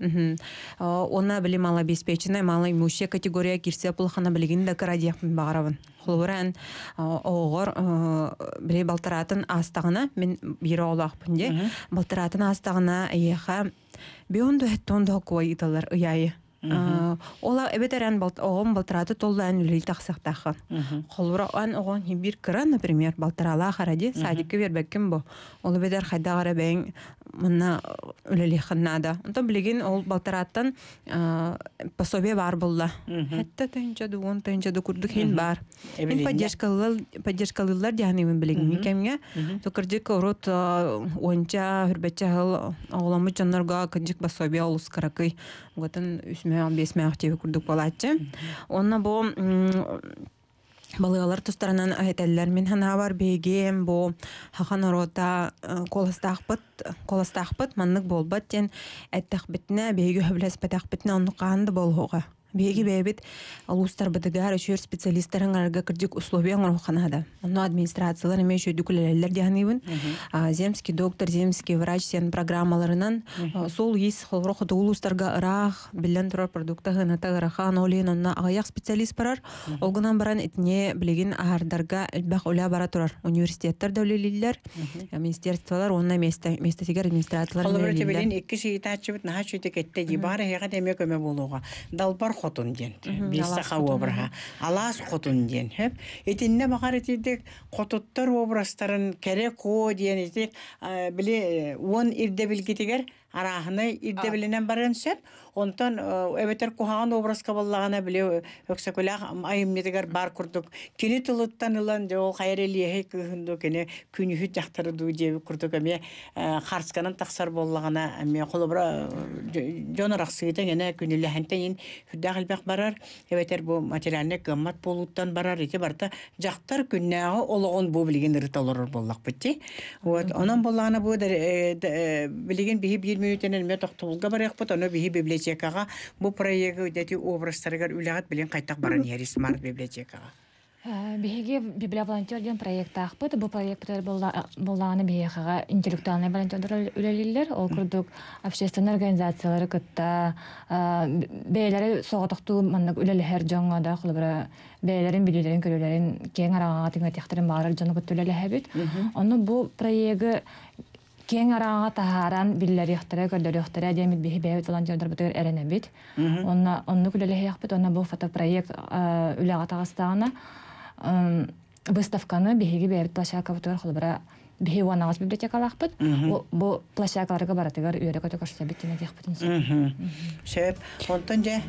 Она білі мала беспеченай, мала имущая категория кирсе пұлхана білігін да қырадияқпын бағарабын. Құлбыран оғыр білі балтыратын астағына, мен бері оғлақ пінде, балтыратын астағына еға беонду әттонду қуай италар ұяйы. Ола эбетерен оғын балтыраты толлан үлі тақсақтақын. Қолыра оған оған бір кіра, например, балтырала қаради, садикке вербеккім бұл. Ол эбетер қайдағары бәйін мұнна үлі қыннада. Онтан білеген ол балтыраттан пособие бар болла. Хәтті тәйінчады, он тәйінчады күрдік хен бар. Мен поддержкалылар дияғынығын білеген. Мекемге тұқырдік ұрот ойынча, хүрбәтча оғыламы жанларға күндік пособие олыс қарақый. Готан үсмәй бесмәй активі күрдік болатчы. Онна бұл балыгалар тұстарынан әйтәлілер мен хана бар бейгем бұл хақан орота коластақпыт маннық болбат ден әттәқ бітіне бейгі хөбілес бәтәқ бітіне онны қағанды болуға. Беги бебит алустар бадыгар өшөр специалисттарын арга кырдык условия аңруханада. Оны администрациялар эме шөйдүкүлелер дияхныбын. Земский доктор, земский врач сен программаларынан сол ес холро ходулустарга ырах билен турар продукта гыната ырахан олен онна аяк специалист барар. Олгунан баран этне билеген аһардарга элбах оля бара турар. Университеттер дәүлелилер, министерстволар онна месте местетигер администрациялар дәүлелилер. Холбор билен икки шейтачыбыт наха шөйдүк этте дибара хега деме көмө болууга. Далбар хотун ден. Бисаха обраха. Алас хотун ден. Хеп. Этинне багар этидек хотуттар обрастарын керек ко ден этик биле он ирде билгитигер арахны ирде биленен барын сөп. Онтан эбетер кухаган образка боллагана биле өксөкөлак айымметигер бар курдук. Кини тылыттан ылан де ол хайрелие күндө кене күнү жактырды деп курдук эме харсканын таксар боллагана эме колобра жонорак сыйта гене күнүлө хантен хүдагылбак барар. Эбетер бу материалны кыммат болуттан барар эти барта жактар күннөгө ологон бу билген рыталар боллак битти. Вот онон боллагана бу билген бихи бир минуттан эме токтолга барак бут аны бихи библиотекага бу проекты өдәти образдарыгар үләгат белән кайтак баран яри смарт библиотекага. Биһиге библия волонтер дигән проекта ахпыт, бу проектлар булланы биһига интеллектуальный волонтерлар үләлиләр, ол курдук общественный организациялары кытта, бәйләре согатыкту маннык үләләр җаңгада хулбара бәйләрен билеләрен көрүләрен кең арага тиңә тихтәрен барыр җаны көтүләләр бит. Аны бу проекты кең арага тахаран билләр яхтыра көрдөр яхтыра демит бихи бәйт волонтерлар бутыр әрәнә бит. Онна онны күләләр яхпыт, онна бу фотопроект үләгә тагыстагына выставканы бихиге бәйт площадка бутыр хулбара бихи ванагас библиотекалахпыт. Бу площадкаларга баратыгар үйрәк көтөкөрсә битне яхпытын. Шәп, онтан же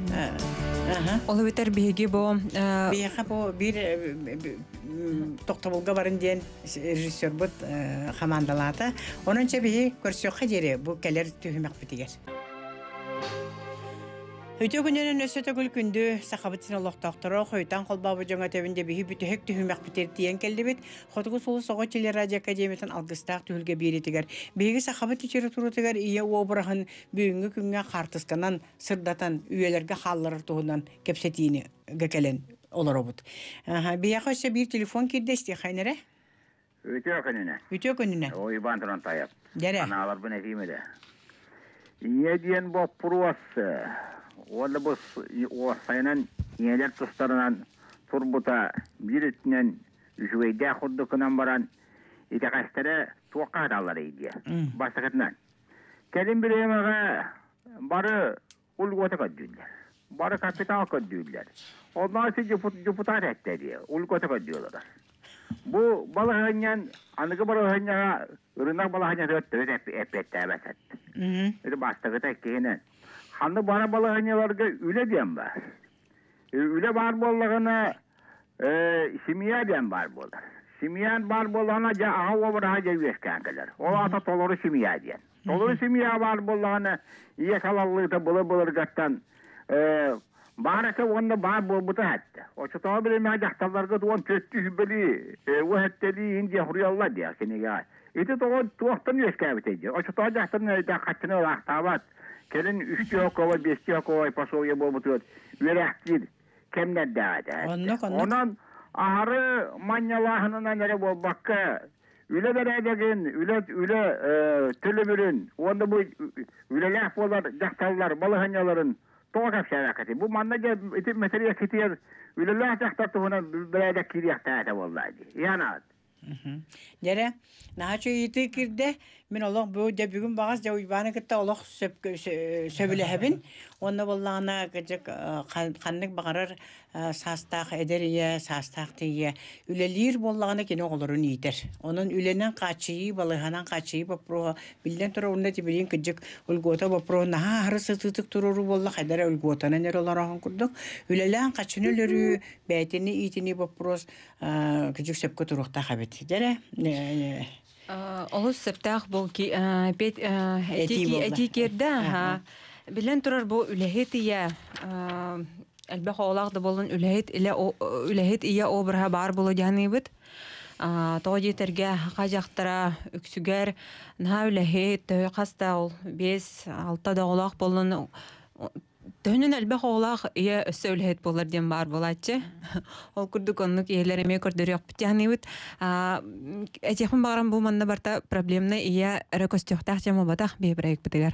Ол битер бихиге бу бихиге бу бир токтабылга барын ден режиссер бут командалата. Онынча бихи көрсөккө жере бу келер түһүмәк битигер. Өтө күннен өсөтө күлкүндү сахабытын олоқтақтыры қойтан қолбабы жаңа төбінде бейі бүті хөк түхімәк бітер тиен келді бет. Қотығы солы соғы теле радио академиятын алғыстақ түхілге беретігер. Бейгі сахабыт литературатығар ие обырағын бүйінгі күнге қартысқанан сырдатан үйелерге қаллары тұғынан кепсетейіні гәкелен олар обыд. Бейяқы өсі бір телефон кердесті қайнары? Өтө күніне. Өтө күніне. Ойбан тұран таяп. Дәрі. Аналар бұн әфеймеді. Ие дейін боп бұруасы. Олы бұс осайынан иелер тұстарынан тұрбұта бір үтінен үшуейде құрдықынан баран етеқастары туаққа адалар ейді. Басықытынан. Кәлім бір емаға бары ұлғоты көддүйлер. Бары капитал көддүйлер. Олар сі жүпутат әттері ұлғоты көддүйлер. Bu balahanya'nın anıgı balahanya'ya ırınak balahanya dörttürü epettemezet. Öyle başta tek kehinen. Hanı bana balahanya'larga üle diyen var. Üle var bollağına simiya diyen var bollar. Simiyan var bollağına ja ağa obra ja üyesken kadar. O ata toluru simiya diyen. Toluru simiya var bollağına iye salallığı bılı bılır gattan Baraka onda bar bulbuta hatta. O çatağı bile mi hacaktalarga duan kötü hübeli. O hatteli India huriyallah diye seni ya. Eti to tuğtan yeskabiteci. O çatağı hacaktan da kaçını lahtavat. Kelin üçtü okova, beşti okova pasoya bulbutuyor. Veraktir. Kemler dağda. Ondan aharı manyalahının nere bol bakka. Üle vereceksin, üle üle tülümürün. Onda bu üle lahbolar, jaktallar, balıhanyaların Toğak şerakati. Bu mannaca iti meseleye kitiyer. Ülellah tahtatı hona böyle kiriyah tahta vallahi. Yanat. Jere, naço yiti kirde min Allah bu de bugün bağız da uybana kitta Allah söbülehebin. Onda vallahına gıcık kanlık bağırır sastaq ederiye, sastaq diye. Ülelir vallahına kene olurun iyidir. Onun ülenen kaçıyı, balığanan kaçıyı bapro bilden tura onda tibirin gıcık ulgota bapro naha harısı tıtık tururu vallah edere ulgotana nere olarak kurduk. Ülelen kaçını ölürü, beytini, itini bapros gıcık sepko turukta habit. Jere, Олус септах бул ки бет этики этикерде билен турар бу үлехет ия элбе холак да болун үлехет иле үлехет ия обрха бар болу жаны бит тоji терге хажактара үксүгер на үлехет каста ол бес алты да олак болун Төнün әлбәқ олақ ие өссі өлхет болар ден бар болатчы. Ол күрдік онлық иелеріме көрдір yok бит. Яғни бұд, әтеқін бағыран бұл манна барта проблемны ие әрі көстіқтақ жамы батақ бейбірайық бітігер.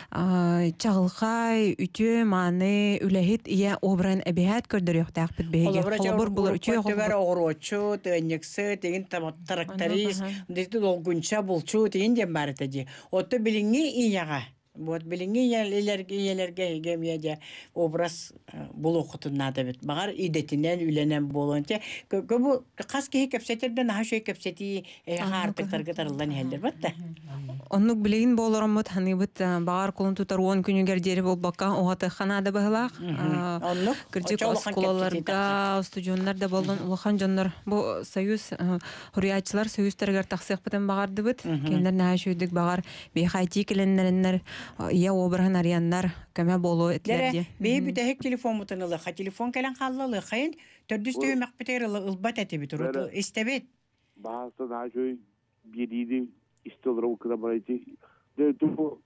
Чағылқай, үті, маны, үләхет ие обран әбейәт көрдір yoқтақ бит бейге. Қолабыр болар үті қолабыр. Оғырочу, тәнексі, теген тарактарис, дезді долгунча болчу, теген ден бар тәде. Отты біліңе ияға. Вот билинги ялерге ялерге гемьяде образ булу кутунада бит. Багар идетинен үленен болонча көбү каски кепсетерден хашой кепсети хартыктарга тарылдан хелдер батта. Оннук билин болоромут хани бит багар кулун тутар он күнүгер дери бол бакка огаты ханада багылак. Оннук кырдык осколаларга, студионнарда болгон улахан жоннор бу союз хуриятчылар союзтарга таксык битен багарды бит. Кендер нашойдук багар бехайти келеннернер я обран арияннар кеме болу этлерди. Бей бүтәһек телефон мутынылы, ха телефон келен халлылы, хайын төрдүстө мәкбетерилы ылбат әти бит урут истебет. Баасы нажой бириди истолру кырабайти. Де ту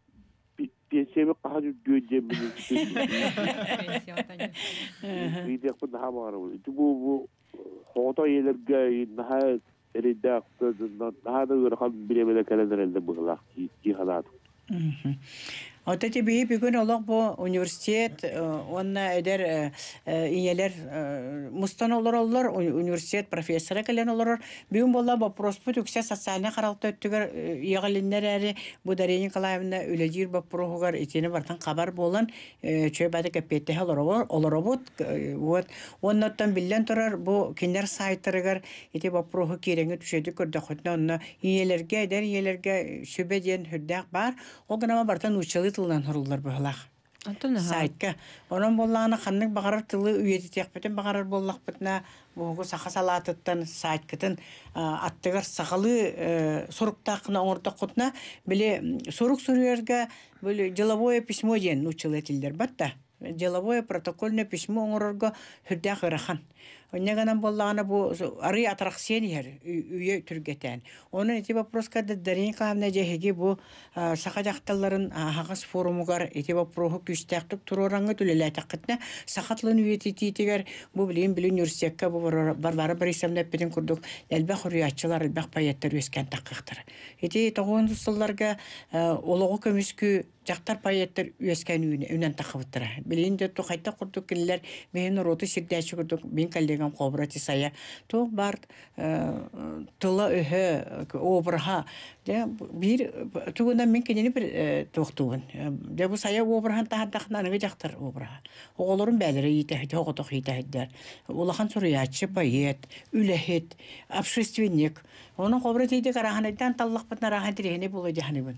песеме кахажу дөҗе били. Видео куда хамару. Ту бу хото елерге наха эридак нада гырхан биремеле келендерелде бугла ки халат. Отати бии бүгүн олог бу университет онна эдер иелер мустан олор университет профессора келен олор бүгүн болла вопрос бу түксе социальный каралты өттүгөр игалиннер эри бу Дарья Николаевна үлежир вопросугар итини бартан кабар болан чөбады кепетте олор олоробут вот оннотон билен турар бу киндер сайттарыгар ити вопросу кереңи түшөдү көрдөкөтнө онна иелерге эдер иелерге сөбеден хүрдак бар ол гана бартан учалы тылдан хорулар быһлах. Сайтка. Онон болланы ханнык багарар тылы үйети текпетен багарар боллак битна бугу саха салатыттан сайткытын аттыгар сахалы соруктакына оңордок кутна биле сорук сурерге биле деловое письмо ден училетилдер батта. Деловое протокольное письмо оңорорго хүрдак ырахан. Оннеганан болланы бу ары аттракцион үйе түргетен. Onun ити вопроска да Дарья Николаевна жеһиги бу саха жакталларын хагыс форумугар ити вопросу күстәктүк турораңга түлелә такытна сахатлын үйети тигер бу билен билен университетка бу барлары бер исемдеп битен курдук. Элбә хуриятчылар, элбә паяттар өскән такыктыр. Ити тогон сылларга ологы көмүскү жактар паяттар өскән үйне үнән такыптыра. Билен дә тукайта курдук киллер мен роты сирдәчү курдук мен коллега тиңам кобрати сая то бар тыла өһө обраха де бир тугунан мен кенени бир тохтугун де бу сая обрахан тахтахнаны жактар обраха оголорун бәлере ите оготох ите улахан суруячы поэт үлехет общественник onun кобрати де караханайдан таллак батнарахан тирени болу жаханыбын.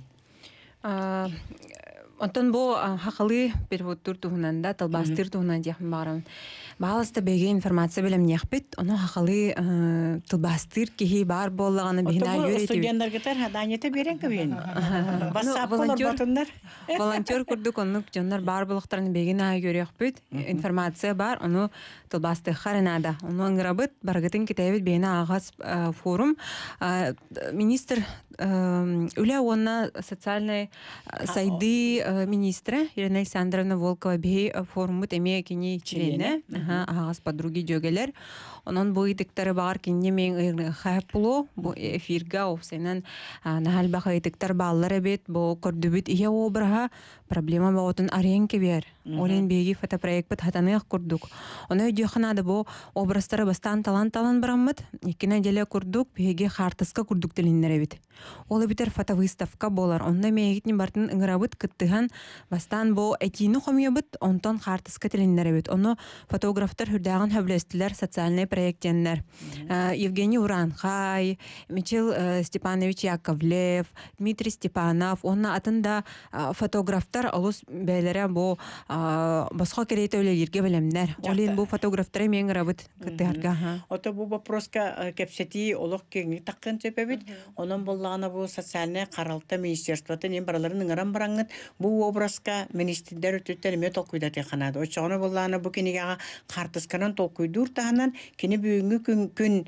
Онтон бу хакылы переводтур туһунанда талбастыр туһунан дияхм барам. Бааласта беге информация белем нехпит, ону хакылы талбастыр кихи бар боллаганы бина йөрөтү. Студенттер гетер хаданете берен кебен. Басап болор батындар. Волонтер курдук онук жондар бар болуктарын бегина йөрөкпүт. Информация бар, ону талбасты харынада. Ону аңгырабыт баргытын китебит бена агас форум. Министр Уля онна социальный сайды министра Ирина Александровна Волкова бей форумут эме кини члене, агас подруги жөгелер. Онон бу итиктары бар кинне мен хайпулу бу эфирга офсенен нахал баха итиктар баллар бет бу көрдүбүт ия обраха проблема багытын аренке бер. Олен беги фотопроект бит хатанык курдук. Оны жохнада бу образтары бастан талан-талан бараммыт. Икене деле курдук беги хартыска курдук тилиннере бит. Ол битер фотовыставка болар. Онда мегитни бартын ыңырабыт кыттыган бастан бу этини хомьёбыт онтон хартыска тилиннере бит. Оны фотографтар хүрдаган хөблөстүлөр социальный проектеннер. Евгений Уранхай, Мичел Степанович Яковлев, Дмитрий Степанов, онна атында фотографтар алус бәйләре бу басқа керейте өлелерге белемнәр. Олин бу фотографтар мен ырабыт кыттыгарга. Ото бу вопроска кепсети олох кеңни таккан сөпөбүт. Онон боллагана бу социальный каралта министерството нем бараларын ыңаран бараңыт бу образка министрлер өтөттер толкуйда теханада. Очоны боллагана бу кенега картысканан толкуйдур таанан кене бүгүнгү күн күн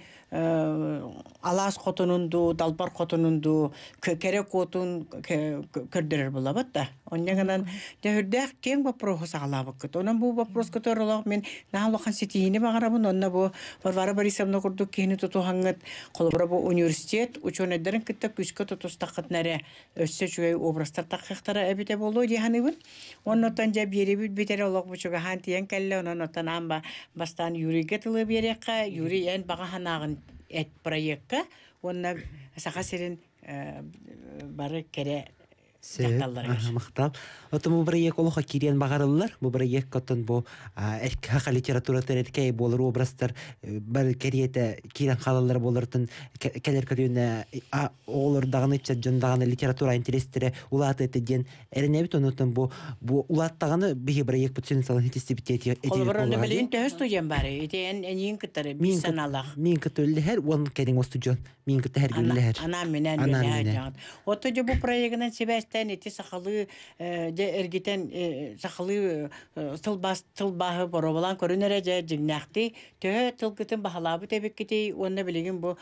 алас котунунду, далбар котунунду, кере котун көрдөрөр болобот да. Оннегенен дөрдөх кең вопрос алабык. Онан бу вопрос көтөрөлөк мен наалохан сетиини багарабын. Онна бу Варвара Борисовна курдук кени тутухаңыт колбора бу университет учөнөдөрүн кытта күскө тутустакытнары өссө чугай образдар такыктары эбите болду диханыбын. Оннотан жа беребит битер олок бучуга хантиен келле оннотан амба бастан юриге тылы берекка юри эн багаханагын эт проектка онна сахасерин бары кере мактап. Ото бу проект олоха кирен багарылар. Бу проект коттон бу хака литература тереткей болор образдар бар кериете кирен халалар болортун келер көдүнө олордагы жондагы литература интерестере улат этеден эренебит онотон бу бу улаттагы биги проект потенциал хитистибитети эти. Олордо белин төстүген бары. Этен энин кытары бис саналах. Мин кытөлле хер он кедин остужон. Мин кыты хер гүлле. Ана менен менен. Ото жо бу проектен себестен эти сахалы де эргитен сахалы тылбас тылбахы боробалан көрүнөрө же жигнакти тө тылгытын бахалабы тебеккити онна билеген бу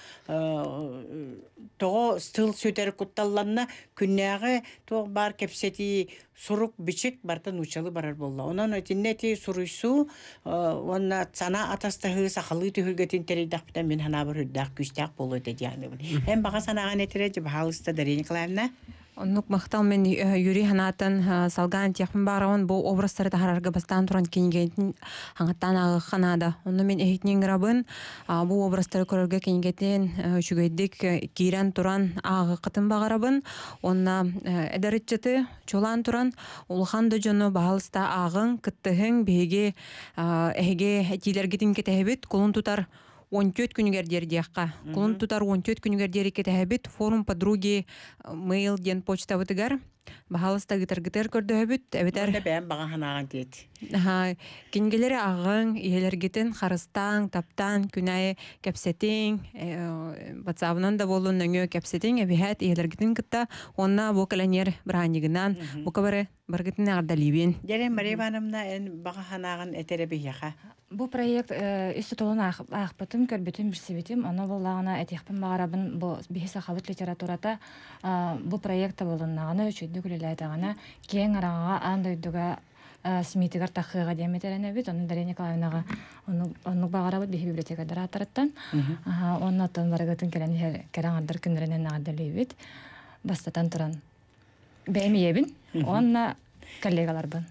того стыл сөтер кутталланна күннәгы то бар кепсети сурук бичик бартан учалы барар болла. Онан өтиннети суруйсу онна цана атастахы сахалы түһүлгетин теридахтан мен хана бир хүддак күстак болу дедяны. Hem бага санаган этереж бахалыста деренекларна. Оннук мактал мен юри ханатын салган тяхмын баравын бу образтары тахарарга бастан туран кенгетин хаңаттан агы ханада. Онны мен эхитнен грабын бу образтары көрөргө кенгетин чүгөйдик кирен туран агы кытын багарабын. Онна эдеритчети чолан туран улхан да жону баалыста агын кыттыгын беге эге тилергитин кетебит кулун тутар он төрт күнүгер дердиякка. Кулун тутар он төрт күнүгер дерекке тәһәбит форум подруги мейл ден почта вытыгар. Бахалыста гитар-гитар көрдөбүт. Эбетер. Бәм бага ханаган дейт. Ха, кингелери агын, иелергитин харыстан, таптан, күнәй кепсетин, WhatsApp-нан да болун нөңө кепсетин, эбихәт иелергитин кытта, онна бу каленер бранигынан, бу кабары баргытын ардалибин. Дерен Мариванымна эн бага ханаган этереби яха. Бу проект үстө толун ахпытым көрбүтүм бирсебитим, аны боллагына этехпин багарабын бу бихиса хабыт литературата бу проектта болуннаганы үчүдү күлелайтагана кең арага андойдуга смитигар тахыга деметерене бит, аны Дарья Николаевнага аны багарабыт бихи библиотекада ратараттан. Оннотон баргытын келен кераңардар күнөрөнөн нагдалыбыт. Бастатан туран бемиебин. Онна коллегалар бын.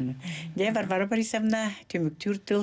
Де Варвара Борисовна төмүктүр тыл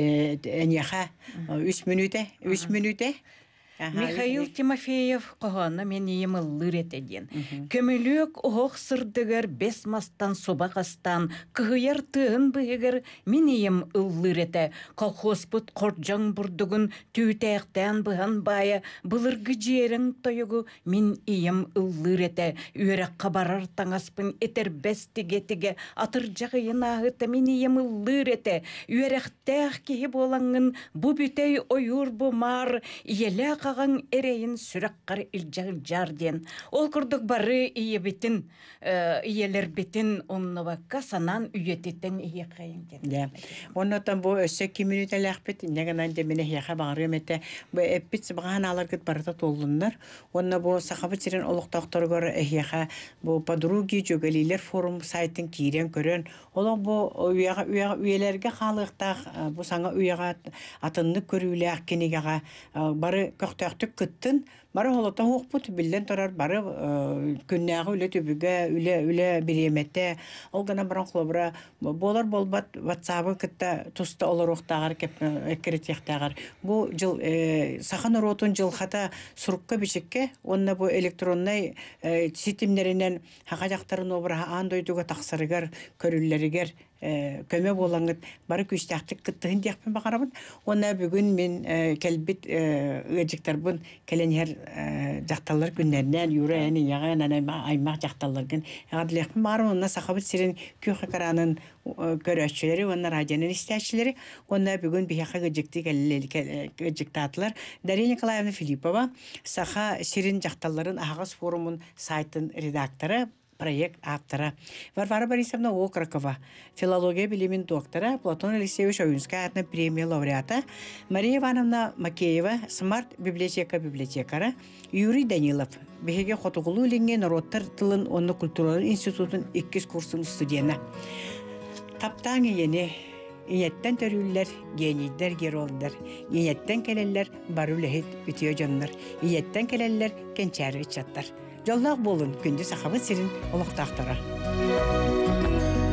эняха үч минуте, үч минуте. Михаил Тимофеев қоғаны мен ем ыллыр етеден. Көмілік оғық сырдығыр бес мастан собақастан, кығыяр тыын бұйығыр мен ем ыллыр ете. Колхозбыт қорджан бұрдығын түйтәқтен бұған бая, бұлырғы жерің тойығы мен ем ыллыр ете. Үйерек қабарар таңаспын етер бәстіге-тіге, атыр жағыйын ағыты мен ем ыллыр ете. Үйеректәқ кейі болаңын бұ бүтей ойыр бұмар, иелі қаған әрейін сүраққар илжағыл жарден. Ол күрдік бары ие бітін, иелер бітін онныбаққа санан үйететтен ие қайын. Оннотан бұл өссек кемінует әләқ біт, негінан деміне яқа бағырым әтті. Бұл әппіт сыбаған алар күт барыта толынлар. Онна бұл сақабы тирен олықтақтар ғыр әйяқа бұл подруги жөгелейлер форум сайтын кейрен көрен. Олық бұл үйелерге қалықтақ, бұл саңа үйеға атынны көрілі әккенеге бары көқтәқтік күттін, бары олыта хоқпыт, білден тұрар бары күннәғы үлі төбігі, үлі біреметті, ол ғана баран құлабыра, болар болбат ватсабы күтті тұсты олар оқтағар, әккереттіқтағар. Бұл жыл, сақан ұротын жылқата сұрыққа бішікке, онына бұл электроннай сетімдерінен хақа жақтарын обыра андойдуға тақсырығар, көрілерігер, көмө болаңыт бары күстәктик кыттыгын дияқпен бағарабын. Онна бүгін мен кәлбит ыжыктарбын кәленер жақталар күннерінен юра әні яған аймақ жақталаргын ағадылияқпен бағарабын. Онна сақабыт сирен күйқы қаранын көрәшчілері, онна радионын істәшілері, онна бүгін бияқы ыжыктатылар. Дарья Николаевна Филиппова сақа сирен жақталарын ағыз форумын сайтын редакторы, проект авторы. Варвара Борисовна Окракова, филология билимин доктора, Платон Алексеевич Оюнская атына премия лауреата, Мария Ивановна Макеева, смарт библиотека библиотекары, Юрий Данилов, беге хотугулу линген народтар тылын онны культуралар институтын иккис курсын студияна. Таптан ені, иеттен төрүллер, генийдер геролдар, иеттен келелер, бару лехет ütüye жаннар, иеттен келелер, кенчәрі чаттар. Жоллақ болын, күнді сақабы сирин олықтақтара.